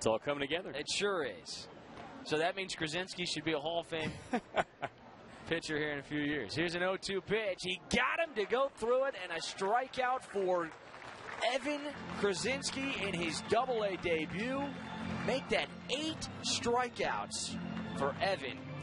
It's all coming together. It sure is. So that means Kruczynski should be a Hall of Fame pitcher here in a few years. Here's an 0-2 pitch. He got him to go through it, and a strikeout for Evan Kruczynski in his Double-A debut. Make that 8 strikeouts for Evan